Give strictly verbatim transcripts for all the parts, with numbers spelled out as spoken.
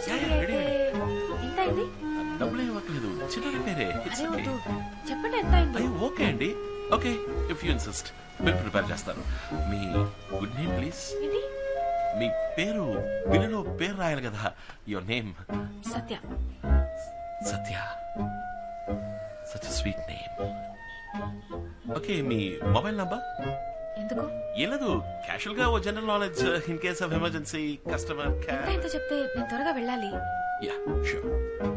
ఎంత అయింది? డబ్బులు ఏం ఇవ్వట్లేదు, చిన్న రిపేరే. చెప్పండి ఎంత అయింది? ఓకే అండి, okay if you insist bill prepare చేస్తాను. మీ గుడ్ నేమ్ ప్లీజ్. మీ పేరు బిల్లులో పేరు రాయాలి కదా. Your name? Satya. Satya, such sweet name. Okay, మీ మొబైల్ నంబర్? ఎందుకు? ఏం లేదు, క్యాషువల్ గా ఓ general knowledge in case of emergency customer care. ఎంత చెప్తే నేను త్వరగా వెళ్ళాలి. Yeah sure.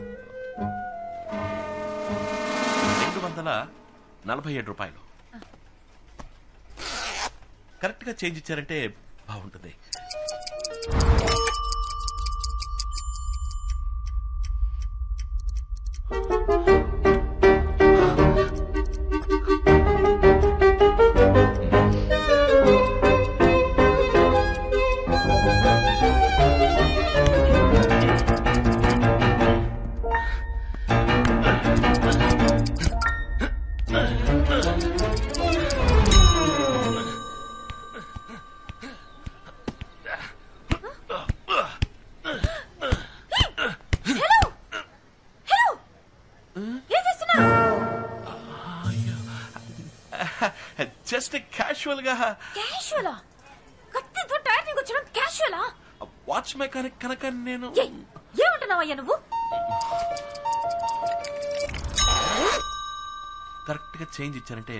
రెండు వందల నలభై ఏడు రూపాయలు కరెక్ట్ గా చేంజ్ ఇచ్చారంటే బాగుంటుంది. జస్ట్ క్యాషువల్ గా. క్యాషువలా? కత్తితో టైర్ నీకు వచ్చడం క్యాషువలా? వాచ్ మెకానిక్ కనుక నేను. ఏమంటున్నావయ్యా నువ్వు? కరెక్ట్ గా చేంజ్ ఇచ్చారంటే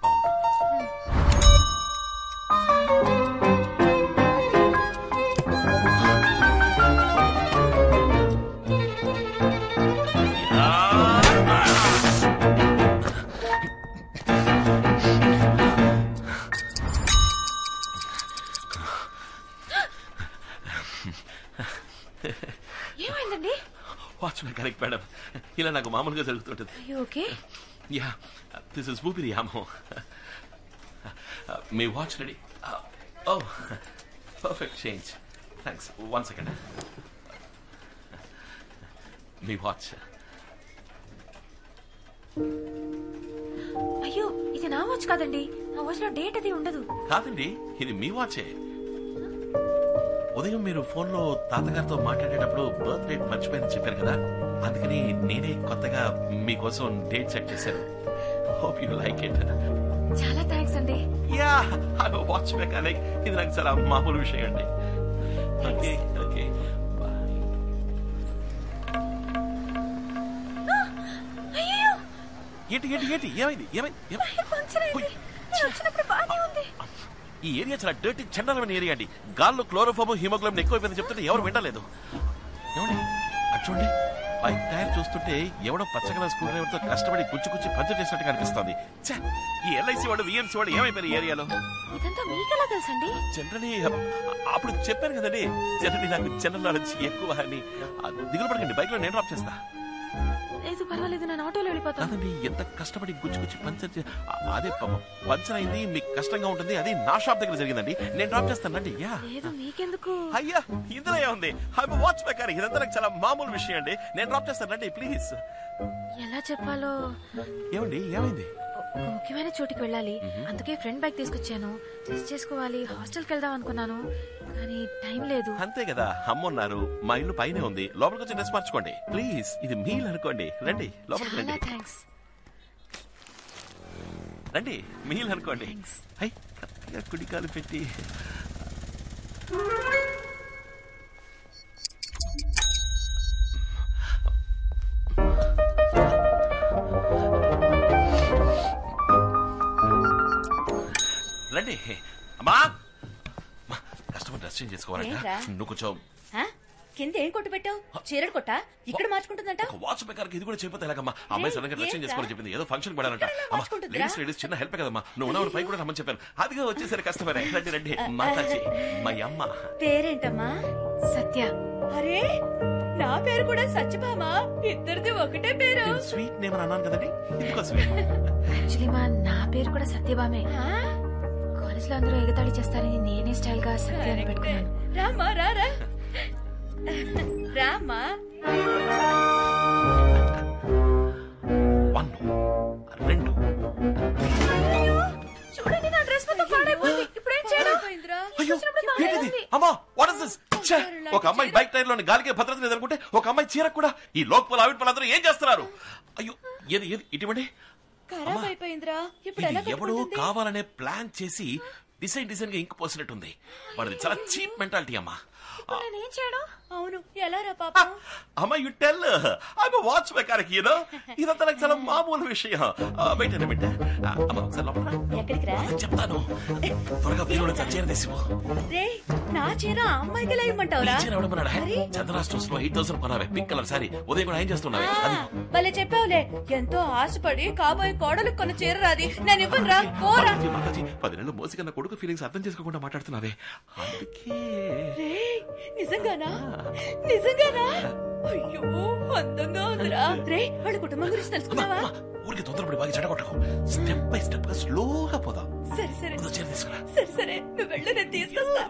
ఏమైందండి? వాచ్ మెకానిక్ మేడం, ఇలా నాకు మామూలుగా జరుగుతుంటది. ఓకే. యా, దిస్ ఇస్ ఊపిరి యామో. మీ వాచ్ రెడీ? ఓ perfect change, thanks. One second. మీ వాచ్. అయ్యో, ఇది నా వాచ్ కాదండి. నా వాచ్ లో డేట్ అది ఉండదు. కాదండి, ఇది మీ వాచే. ఉదయం మీరు ఫోన్ లో తాతగారితో మాట్లాడేటప్పుడు బర్త్ డేట్ మర్చిపోయిందని చెప్పారు కదా, అందుకని నేనే కొత్తగా మీకోసం డేట్ సెట్ చేశాను. Hope you like it. చాలా థ్యాంక్స్ అండి. Yeah, I am watch mechanic. ఇది నాకు చాలా మామూలు విషయం అండి. Okay okay bye. అయ్యో, ఏంటి ఏంటి ఏంటి ఏమైంది? ఏమైంది? పంచర్ అయింది. నేను వచ్చినప్పుడు బాగానే ఉంది. ఈ ఏరియా చాలా డర్టీ చండాలమైన ఏరియా అండి. గాల్లో క్లోరోఫామ్ హిమోగ్లోబిన్ ఎక్కువైపోయిందని చెప్తుంటే ఎవరు వినలేదు. ఏమండి అటు చూడండి, బైక్ టైర్ చూస్తుంటే ఎవడో పచ్చగల స్క్రూ డ్రైవర్ తో కష్టపడి గుచ్చి గుచ్చి పంచర్ చేసినట్టు కనిపిస్తుంది. ఈ ఎల్ఐసి వాడు విఎంసీ వాడు ఏమైపోయారు ఈ ఏరియాలో? ఇదంతా మీకెలా తెలుసండి? జనరలీ అప్పుడు చెప్పాను కదండి, జనరలీ నాకు జనరల్ నాలెడ్జ్ ఎక్కువ అని. దిగులు పడకండి, బైక్ లో నేను డ్రాప్ చేస్తా. లేదు పర్వాలేదు, నేను ఆటోలో వెళ్ళిపోతాను. ఎంత కష్టపడి గుచ్చి గుచ్చి పంచర్ అదే పంచర్ అయింది, మీకు కష్టంగా ఉంటుంది. అది నా షాప్ దగ్గర జరిగిందండి, నేను డ్రాప్ చేస్తానండి. లేదు మీకెందుకు? అయ్యా ఇందులో ఏముంది, వాచ్ మెకానిక్, ఇదంతా నాకు చాలా మామూలు విషయం అండి. నేను డ్రాప్ చేస్తానండి ప్లీజ్. ఎలా చెప్పాలో. ఏమండి ఏమైంది? ముఖ్యమైన చోటికి వెళ్ళాలి, అందుకే ఫ్రెండ్ బైక్ తీసుకొచ్చాను. టెస్ట్ చేసుకోవాలి, హాస్టల్కి వెళ్దాం అనుకున్నాను, కానీ టైం లేదు. అంతే కదా, అమ్మున్నారు. మా ఇల్లు పైనే ఉంది, లోపలికి వచ్చి డ్రెస్ మార్చుకోండి ప్లీజ్. ఇది మీల్ అనుకోండి, రండి లోపలికి రండి. థ్యాంక్స్. రండి మీల్ అనుకోండి. హై కరెక్ట్గా కుడికాలు పెట్టి. రండి అమ్మా, కస్టమర్ డ్రెస్ చేంజ్ చేసుకోవాలంట. నువ్వు కొంచెం కింద ఏం కొట్టు పెట్టావు? చీరడు కొట్ట ఇక్కడ మార్చుకుంటుందంట. వాచ్ మెకానిక్ ఇది కూడా చెప్పితే ఎలాగమ్మా? అమ్మాయి సడన్ గా డ్రెస్ చేంజ్ చేసుకోవాలని చెప్పింది, ఏదో ఫంక్షన్ పడాలంట. లేడీస్ లేడీస్ చిన్న హెల్ప్ కదమ్మా, నువ్వు ఉన్నవాడు పై కూడా రమ్మని చెప్పాను. అదిగా వచ్చేసరి కస్టమర్. రండి రండి మాతాజీ, మా అమ్మ. పేరేంటమ్మా? సత్య. అరే నా పేరు కూడా సత్యభామ, ఇద్దరిది ఒకటే పేరు. స్వీట్ నేమ్ అని అన్నాను కదండి, ఎందుకో స్వీట్. యాక్చువల్లీ మా నా పేరు కూడా సత్యభామే. కాలేజ్ లో అందరూ ఎగతాళి చేస్తారని నేనే స్టైల్ గా సత్య అని పెట్టుకున్నాను. రామా రారా రామా. వన్ రెండు. చూడండి నా డ్రెస్ మొత్తం పాడైపోయింది, ఇప్పుడు ఏం చేయడం? అయ్యో ఏంటిది అమ్మా, వాట్ ఇస్ దిస్? ఒక అమ్మాయి బైక్ టైర్ లోని గాలికే భద్రత లేదనుకుంటే ఒక అమ్మాయి చీర కూడా ఈ లోపల ఆవిడ పళ్ళందరూ ఏం చేస్తున్నారు? అయ్యో ఏది ఏది ఇటువంటి ఎవడో కావాలనే ప్లాన్ చేసి డిసైన్ డిసైన్ గా ఇంకు పోసినట్టుంది. వాడిది చాలా చీప్ మెంటాలిటీ అమ్మా. నేనేం చేయడం? అవును ఎలా రా పాప? అమ్మా you tell I'm watch mechanic you know. ఇదంతా నాకు చాలా మామూలు విషయం. వెయిట్ అన్న బిడ్డ. అమ్మా ఒకసారి లోపల ఎక్కడికి రా చెప్తాను. త్వరగా బీరులో చీర తీసిపో. రే నా చీర ఆ అమ్మాయికి లైమంటావురా? చీర ఎవడమన్నాడా? చంద్రా స్టోర్స్ లో ఎయిట్ థౌసండ్ కొనావే పింక్ కలర్ సారీ. ఉదయం కూడా ఏం చేస్తున్నావే? భలే చెప్పావులే. ఎంతో ఆశపడి కాబోయే కోడలు కొన్న చీర రాది. నేను ఇవ్వను రా పోరా. పది నెలలు మోసి కన్నా కొడుకు ఫీలింగ్స్ అర్థం చేసుకోకుండా మాట్లాడుతున్నావే. అందుకే నిజంగానా? నిజంగానా? అయ్యో అందంగా ఉందిరా. రే వాళ్ళ కుటుంబం గురించి తెలుసుకున్నావా? ఊరికి తొందరపడి బాగా చెడగొట్టకు. స్టెప్ బై స్టెప్ గా స్లోగా పోదాం. సరే సరే చీర తీసుకురా. సరే సరే నువ్వు వెళ్ళు నేను తీసుకొస్తా.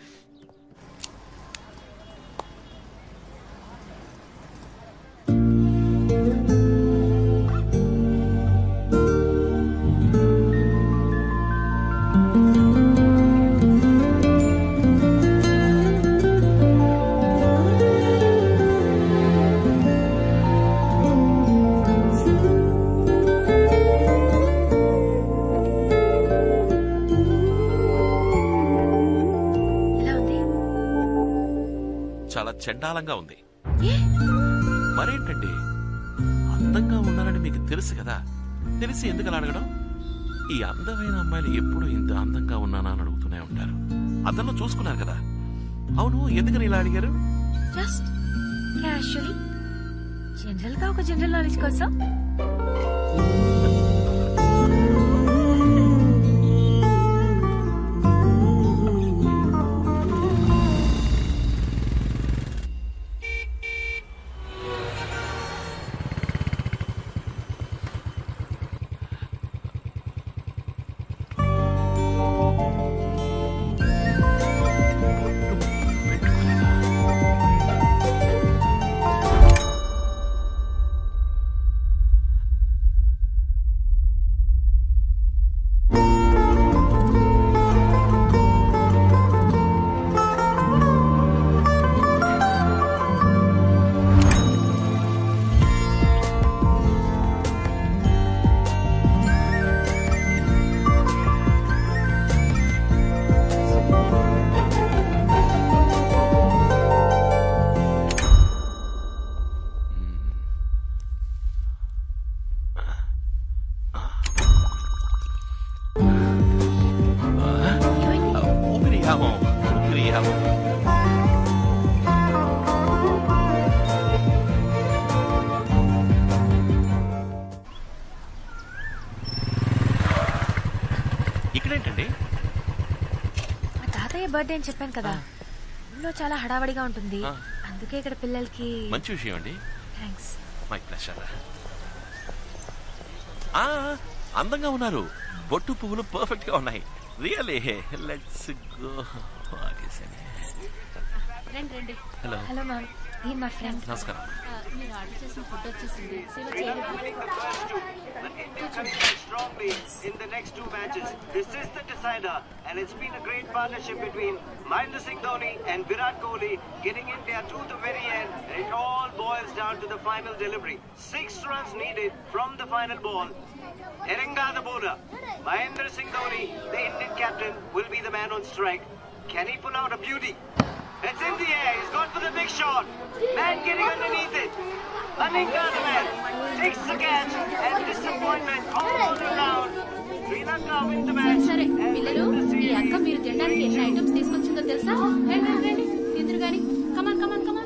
చండాలంగా ఉంది. మరేంటండి అందంగా ఉన్నారని మీకు తెలుసు కదా, తెలిసి ఎందుకు అలా అడగడం? ఈ అందమైన అమ్మాయిలు ఎప్పుడు ఇంత అందంగా ఉన్నానా అని అడుగుతూనే ఉంటారు. అతను చూసుకున్నారు కదా. అవును ఎందుకని ఇలా అడిగారు? జస్ట్ క్యాజువల్లీ జనరల్ గా ఒక జనరల్ నాలెడ్జ్ కోసం. ఇక్కడేంటండి? మా తాతయ్య బర్త్డే అని చెప్పాను కదా, ఊళ్ళో చాలా హడావడిగా ఉంటుంది, అందుకే ఇక్కడ పిల్లలకి. మంచి విషయం అండి. థ్యాంక్స్. My pleasure. అందంగా ఉన్నారు, బొట్టు పువ్వులు పర్ఫెక్ట్ గా ఉన్నాయి. Really let's go. Hello hello ma'am, ఈ మా ఫ్రెండ్. నమస్కారం. మీరు ఆర్డర్ చేసిన ఫుడ్ వచ్చేసింది. strongly in the next two matches. This is the decider, and it's been a great partnership between Mahendra Singh Dhoni and Virat Kohli, getting India to the very end. And it all boils down to the final delivery. Six runs needed from the final ball. Erenga the bowler, Mahendra Singh Dhoni, the Indian captain, will be the man on strike. Can he pull out a beauty? It's in the air. He's gone for the big shot. Man getting underneath it. Aninga the man takes the catch, and disappointment all around. Sri Lanka win the match. సరే పిల్లలు, ఈ అక్క మీరు తినడానికి ఎన్ని items తీసుకొచ్చిందో తెలుసా? రండి రండి తిందురు గాని. కమాన్ కమాన్ కమాన్.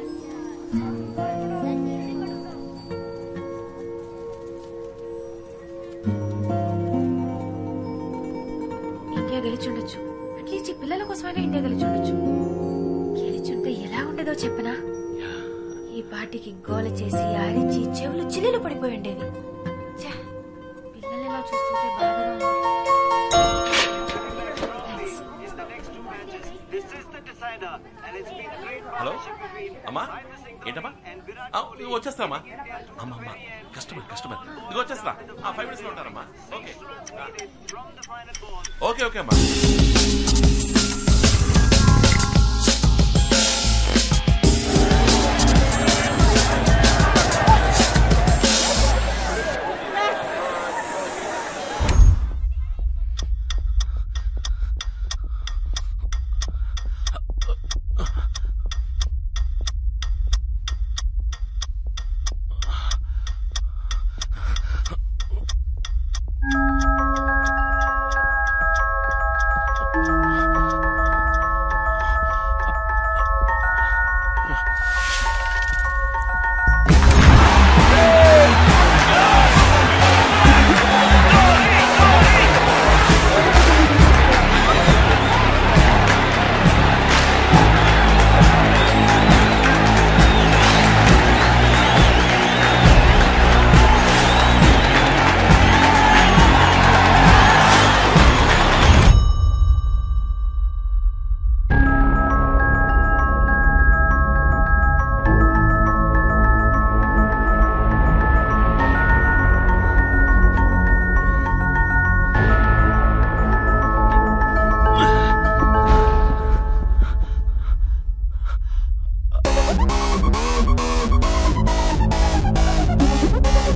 ఇండియా గెలిచుండొచ్చు, అట్లీస్ట్ ఈ పిల్లల కోసమైనా ఇండియా గెలిచుండొచ్చు. గెలిచుంటే ఎలా ఉండేదో చెప్పనా? ఈ పార్టీకి గోల చేసి ఆరించి చెవులు చిల్లులు పడిపోయి ఉండేవి. పిల్లలు ఎలా చూస్తుంటే బాధగా ఉంది. హలో అమ్మా, ఏంటమ్మా? వచ్చేస్తామా? అమ్మా అమ్మా కస్టమర్ కస్టమర్ ఇది వచ్చేస్తా. ఫైవ్ మినిట్స్ లో ఉంటారమ్మా. ఓకే ఓకే ఓకే అమ్మా.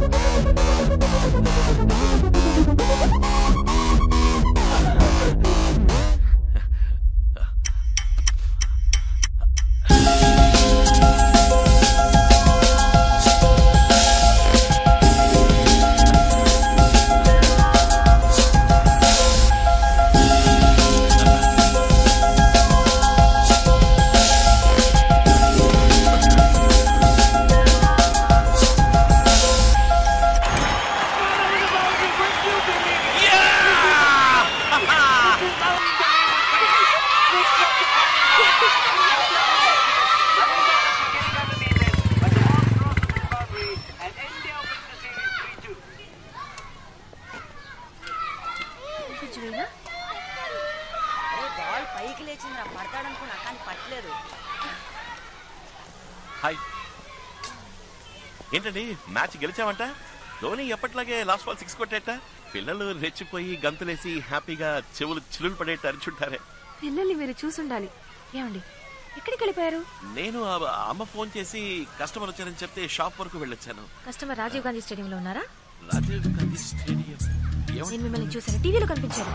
పైకి లేచింది పడతాడనుకున్నా కానీ పట్టలేదు. హాయ్, ఏంటండి మ్యాచ్ గెలిచామంట? ధోని ఎప్పట్లాగే లాస్ట్ బాల్ సిక్స్ కొట్టేట. పిల్లలు రెచ్చిపోయి గంతులేసి హ్యాపీగా చెవులు చిలులు పడేట అరిచుంటారే. పిల్లల్ని మీరు చూసుండాలి. ఏమండి ఎక్కడికి వెళ్ళిపోయారు? నేను అమ్మ ఫోన్ చేసి కస్టమర్ వచ్చారని చెప్తే షాప్ వరకు వెళ్ళొచ్చాను. కస్టమర్ రాజీవ్ గాంధీ స్టేడియం లో ఉన్నారా? రాజీవ్ గాంధీ స్టేడియం? నేను మిమ్మల్ని చూసాను, టీవీలో కనిపించారు.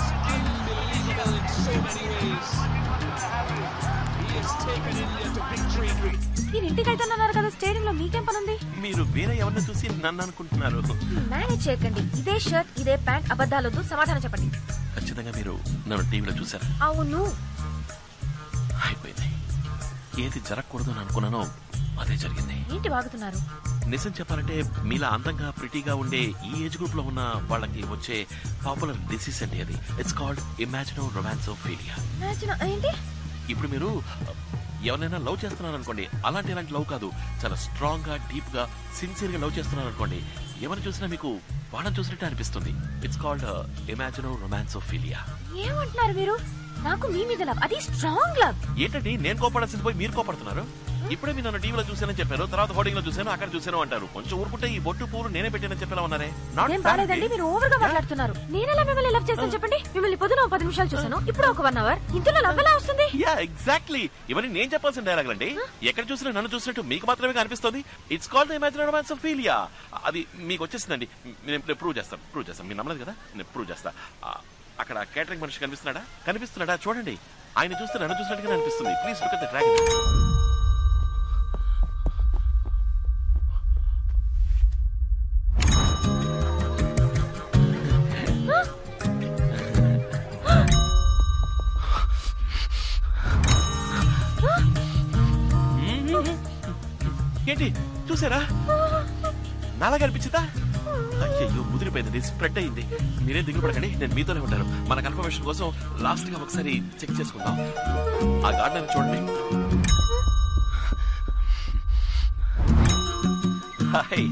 మీరు ఇంటికి వెళ్తున్నారు కదా, స్టేడియం లో మీకేం పనుంది? మీరు వేరే ఎవరిని చూసి నన్ను అనుకుంటున్నారు. మేనేజ్ చేయకండి. ఇదే షర్ట్ ఇదే ప్యాంట్, అబద్ధాలొద్దు, సమాధానం చెప్పండి. ఖచ్చితంగా మీరు నన్ను టీవీలో చూసారు? అవును. అయిపోయింది. ఏది జరగకూడదు అని అనుకున్నానో అదే జరిగింది. ఏంటి వాగుతున్నారు? నిజం చెప్పాలంటే మీలా అందంగా ప్రిటీగా ఉండే ఈ ఏజ్ గ్రూప్ లో ఉన్న వాళ్ళకి వచ్చే పాపులర్ డిసీజ్ అండి అది. It's called imagino romansophilia. ఏంటి? ఇప్పుడు మీరు ఎవరైనా లవ్ చేస్తున్నారు అనుకోండి, అలాంటి ఇలాంటి లవ్ కాదు, చాలా స్ట్రాంగ్ గా డీప్ గా సిన్సియర్ గా లవ్ చేస్తున్నారు అనుకోండి, ఎవరిని చూసినా మీకు వాళ్ళని చూసినట్టు అనిపిస్తుంది. It's called imagino romansophilia. ఏమంటున్నారు మీరు? నాకు మీ మీద లవ్, అది స్ట్రాంగ్ లవ్. ఏంటండి నేను కోపడాల్సింది పోయి మీరు కోపడుతున్నారు? ఇప్పుడే మీరు నన్ను టీవీలో చూసానని చెప్పారు, తర్వాత హోర్డింగ్ లో చూసాను, అక్కడ చూసాను అంటారు. కొంచెం ఊరుకుంటే ఈ బొట్టు పూలు నేనే పెట్టానని చెప్పేలా ఉన్నారే. నేను బాలేదండి, మీరు ఓవర్ గా మాట్లాడుతున్నారు. నేనెలా మిమ్మల్ని లవ్ చేస్తాను చెప్పండి? మిమ్మల్ని పొద్దున పది నిమిషాలు చూసాను, ఇప్పుడు ఒక వన్ అవర్. ఇంతలో లవ్ ఎలా వస్తుంది? Yeah exactly. ఇవన్నీ నేను చెప్పాల్సిన డైలాగ్ అండి. ఎక్కడ చూసినా నన్ను చూసినట్టు మీకు మాత్రమే కనిపిస్తుంది. It's called imaginary romansophilia. అది మీకు వచ్చేసిందండి. నేను ప్రూవ్ చేస్తాను ప్రూవ్ చేస్తాను మీరు నమ్మలేదు కదా, నేను ప్రూవ్ చేస్తా. అక్కడ కేటరింగ్ మనిషి కనిపిస్తున్నాడా? కనిపిస్తున్నాడా? చూడండి, ఆయన చూస్తే నన్ను చూసినట్టుగా అనిపిస్తుంది. Please look at the dragon. ఏంటి చూసారా? నాలాగా అనిపించిందా? అయ్యో ముదిరిపోయింది, స్ప్రెడ్ అయింది. మీరే దిగులు పడకండి, నేను మీతోనే ఉంటాను. మన కన్ఫర్మేషన్ కోసం లాస్ట్ గా ఒకసారి చెక్ చేసుకుందాం. ఆ గార్డెన్ చూడండి. హాయ్.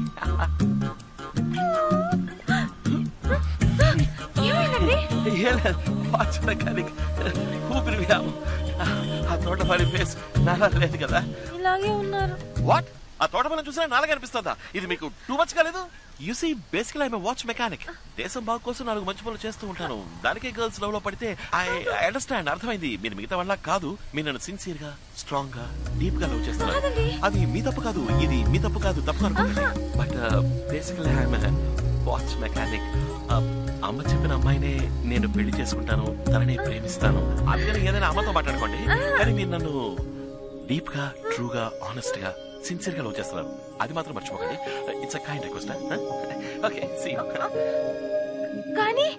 ఊపిరి వ్యాము. ఆ తోటమాలి ఫేస్ నాలా లేదు కదా? ఇలాగే ఉన్నారు. వాట్? ఆ తోటమాలని చూసినా నాలుగు అనిపిస్తుందా? ఇది మీకు టూ మచ్ కాలేదు? You see basically I'm watch mechanic. దేశం బాగు కోసం నాలుగు మంచి పనులు చేస్తూ ఉంటాను. దానికే గర్ల్స్ లవ్ లో పడితే ఐ అండర్స్టాండ్, అర్థమైంది. మీరు మిగతా వాళ్ళ కాదు, మీరు నన్ను సిన్సియర్ గా స్ట్రాంగ్ గా డీప్ గా లవ్ చేస్తున్నారు. అది మీ తప్పు కాదు, ఇది మీ తప్పు కాదు, తప్పు అనుకోండి. బట్ బేసికల్ ఐఎమ్ వాచ్ మెకానిక్. అమ్మ చెప్పిన అమ్మాయినే నేను పెళ్లి చేసుకుంటాను, తనని ప్రేమిస్తాను. అందుకని ఏదైనా అమ్మతో మాట్లాడుకోండి, కానీ మీరు నన్ను డీప్ గా ట్రూగా ఆనెస్ట్ గా సిన్సియర్ గా లవ్ చేస్తున్నారు. అది మాత్రం మర్చిపోకండి. It's a kind request. Okay, see you. కానీ